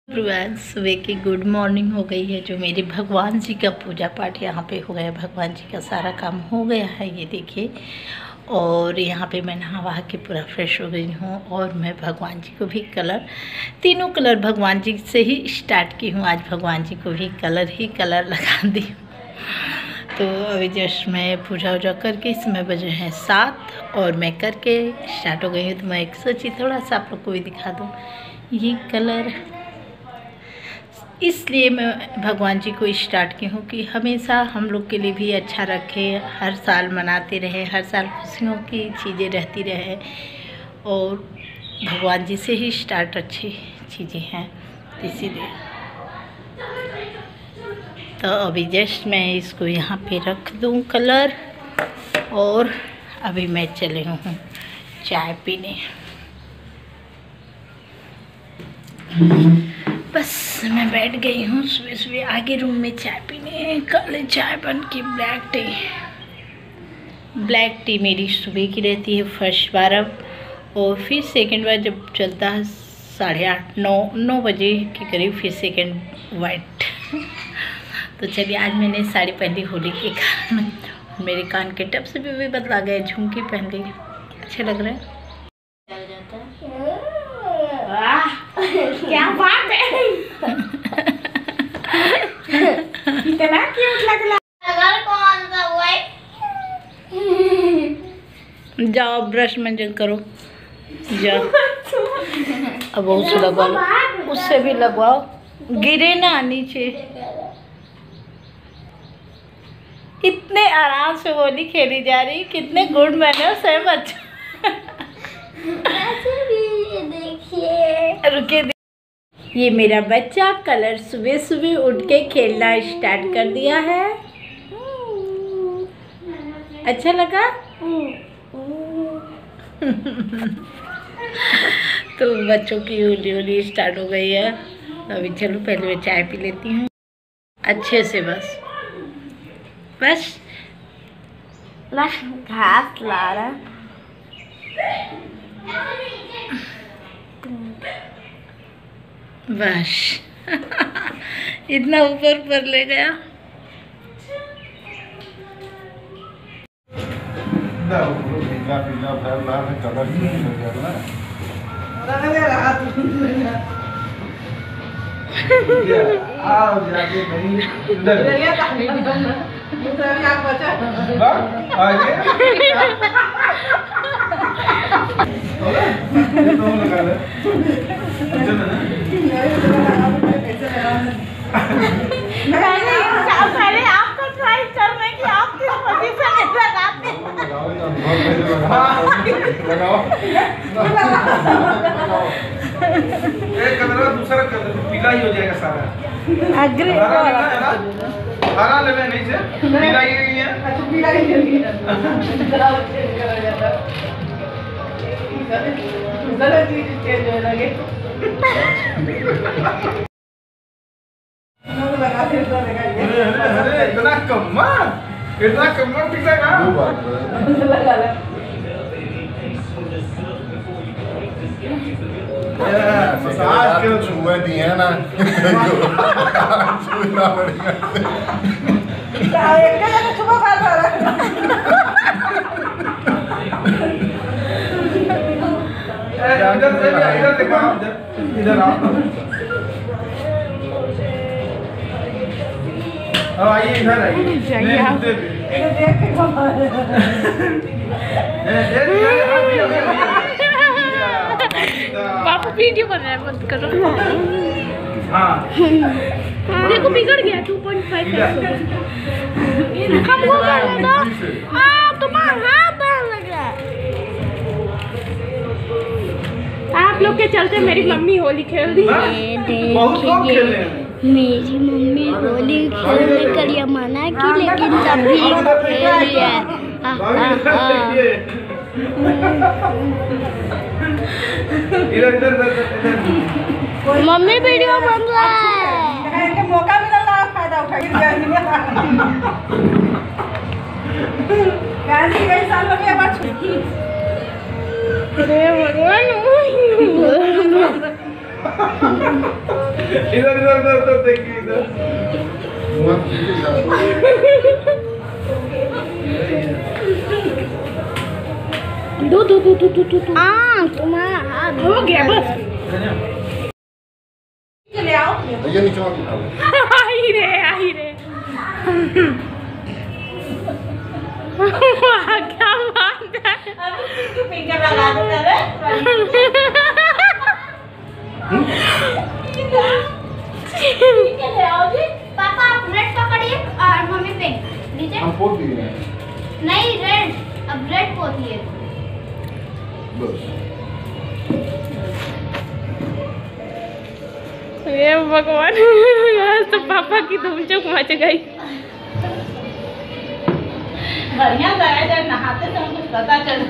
Everyone, सुबह की good morning हो गई है। जो मेरे भगवान जी का पूजा पाठ यहाँ पे हो गया, भगवान जी का सारा काम हो गया है, ये देखिए। और यहाँ पे मैं नहा के पूरा फ्रेश हो गई हूँ। और मैं भगवान जी को भी तीनों कलर भगवान जी से ही स्टार्ट की हूँ। आज भगवान जी को भी कलर लगा दी हूँ। तो अभी जस्ट मैं पूजा वूजा करके, इसमें बजे हैं 7 और मैं करके स्टार्ट हो गई हूँ। तो मैं एक सोची थोड़ा सा आप लोग को भी दिखा दूँ ये कलर। इसलिए मैं भगवान जी को स्टार्ट की हूँ कि हमेशा हम लोग के लिए भी अच्छा रखे, हर साल मनाते रहे, हर साल खुशियों की चीज़ें रहती रहे। और भगवान जी से ही स्टार्ट अच्छी चीज़ें हैं, इसीलिए। तो अभी जस्ट मैं इसको यहाँ पे रख दूँ कलर। और अभी मैं चले हूँ चाय पीने। बस मैं बैठ गई हूँ सुबह सुबह आगे रूम में चाय पीने। काले चाय बन के ब्लैक टी मेरी सुबह की रहती है फर्स्ट बार। अब और फिर सेकंड बार जब चलता है 8:30 9 बजे के करीब, फिर सेकंड वाइट। तो चलिए, आज मैंने साड़ी पहनी होली के कारण। मेरे कान के टप से भी बदला गया, झुमकी पहन ली, अच्छे लग रहे हैं। क्या बात है। इतना क्यूट लग रहा है। कौन सा हुआ है? जाओ ब्रश मंजन करो, जाओ। अब उससे लगवाओ, उससे भी लगवाओ, गिरे ना नीचे। इतने आराम से होली खेली जा रही, कितने गुड मैनर्स है बच्चा। देखिए, रुके। ये मेरा बच्चा कलर सुबह सुबह उठ के खेलना स्टार्ट कर दिया है। अच्छा लगा? तो बच्चों की होली स्टार्ट हो गई है। अभी चलो पहले मैं चाय पी लेती हूँ अच्छे से। बस घास ला रहा। बस इतना ऊपर पर ले गया। पहले आपको ट्राई करने की, आप किस पोजीशन में लगाते एक कलर दूसरा कलर पीला ही हो जाएगा सारा। हरा लेवे नहीं से पीला ही नहीं है। अच्छा, पीला ही नहीं है। गलत चीज चेंज होने लगे। अरे इतना कम्मा पीला का लगा ले। आज के छुए दिए ना छुना पड़ेगा। एक का छुपा बात आ रहा है। इधर देखो, इधर आओ। आइए, इधर आइए। देख के पापा वीडियो बना रहा है, मत करो। हाँ, देखो बिगड़ गया 2.5। हमको करने दो। हाँ, तुम्हारा हाथ लग रहा है। आप लोग के चलते मेरी मम्मी होली खेल रही है। देखिए, मेरी मम्मी होली खेलने के लिए मना की, लेकिन तभी खेल रही है। मम्मी वीडियो बन रहा है। मौका मिला था, फायदा उठा के अरे भगवान। इधर इधर इधर इधर देखिए इधर। दो तुम्हारा हो गया बस। ले आओ। भैया नीचे मत उठाओ। आई रे क्या बात है। फिंगर लगा देता है। ले आओ जी। पापा आप रेड पकड़िए और मम्मी पिंक नीचे। हम पोत दिए हैं। नहीं रेड, अब रेड पोतिए। बस। ये भगवान तो पापा की धूम चौक मच गई। बढ़िया लगा जब नहाते तो हमको पता चला।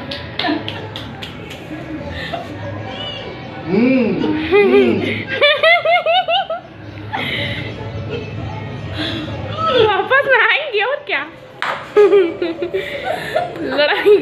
वापस नहाएंगे और क्या। लड़ाई।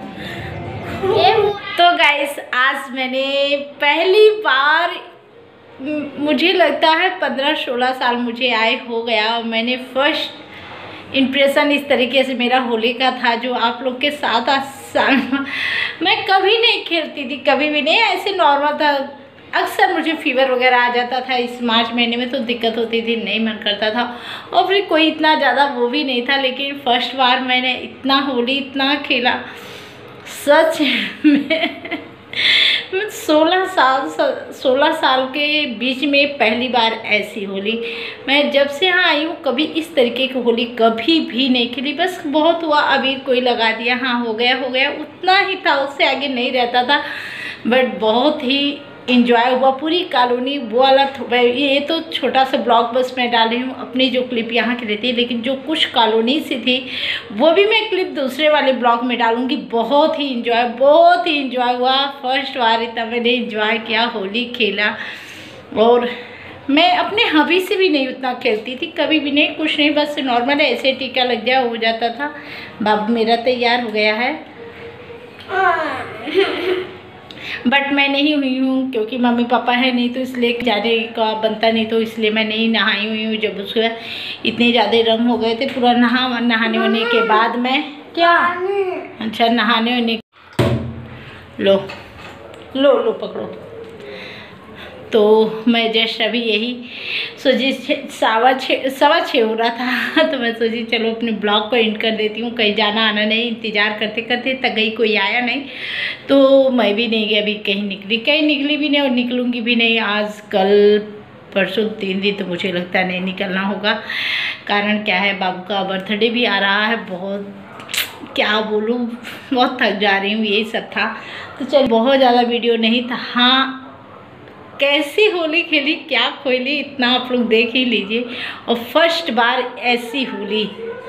तो गाइस आज मैंने पहली बार, मुझे लगता है 15-16 साल मुझे आए हो गया, और मैंने फर्स्ट इम्प्रेशन इस तरीके से मेरा होली का था जो आप लोग के साथ आज मैं कभी नहीं खेलती थी, कभी भी नहीं, ऐसे नॉर्मल था। अक्सर मुझे फीवर वगैरह आ जाता था इस मार्च महीने में, तो दिक्कत होती थी, नहीं मन करता था, और फिर कोई इतना ज़्यादा वो भी नहीं था। लेकिन फर्स्ट बार मैंने इतना होली इतना खेला, सच में 16 साल के बीच में पहली बार ऐसी होली। मैं जब से यहाँ आई हूँ कभी इस तरीके की होली कभी भी नहीं खेली। बस बहुत हुआ अबीर कोई लगा दिया, हाँ हो गया उतना ही था, उससे आगे नहीं रहता था। बट बहुत ही इंजॉय हुआ, पूरी कॉलोनी वो वाला। ये तो छोटा सा ब्लॉग बस मैं डाली हूँ, अपनी जो क्लिप यहाँ की रहती है, लेकिन जो कुछ कॉलोनी से थी वो भी मैं क्लिप दूसरे वाले ब्लॉग में डालूँगी। बहुत ही इंजॉय हुआ। फर्स्ट बार इतना मैंने इंजॉय किया, होली खेला। और मैं अपने हबी से भी नहीं उतना खेलती थी, कभी भी नहीं, कुछ नहीं, बस नॉर्मल ऐसे टीका लग जाए हो जाता था। बाबू मेरा तैयार हो गया है, बट मैं नहीं हुई हूँ क्योंकि मम्मी पापा है नहीं, तो इसलिए जाने का बनता नहीं, तो इसलिए मैं नहीं नहाई हुई हूँ। जब उसके इतने ज़्यादा रंग हो गए थे पूरा नहाने होने के बाद मैं क्या अच्छा नहाने होने लो पकड़ो। तो मैं जस्ट अभी यही सोची 6:15 हो रहा था, तो मैं सोची चलो अपने ब्लॉग को एंड कर देती हूँ। कहीं जाना आना नहीं, इंतज़ार करते करते तक गई, कोई आया नहीं, तो मैं भी नहीं गई, अभी कहीं निकली भी नहीं और निकलूँगी भी नहीं। आज कल परसों 3 दिन तो मुझे लगता है नहीं निकलना होगा। कारण क्या है, बाबू का बर्थडे भी आ रहा है, बहुत क्या बोलूँ, बहुत थक जा रही हूँ, यही सब था। तो चल बहुत ज़्यादा वीडियो नहीं था। हाँ कैसी होली खेली, क्या खोली, इतना आप लोग देख ही लीजिए। और फर्स्ट बार ऐसी होली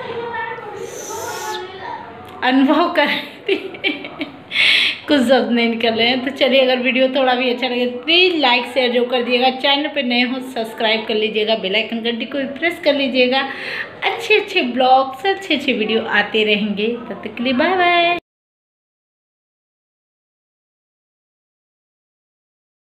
अनुभव कर कुछ शब्द नहीं निकल रहे हैं। तो चलिए, अगर वीडियो थोड़ा भी अच्छा लगे प्लीज़ लाइक शेयर जो कर दिएगा, चैनल पे नए हो सब्सक्राइब कर लीजिएगा, बेल आइकन घंटी को प्रेस कर लीजिएगा। अच्छे ब्लॉग्स अच्छे वीडियो आते रहेंगे। तब तक के लिए बाय बाय।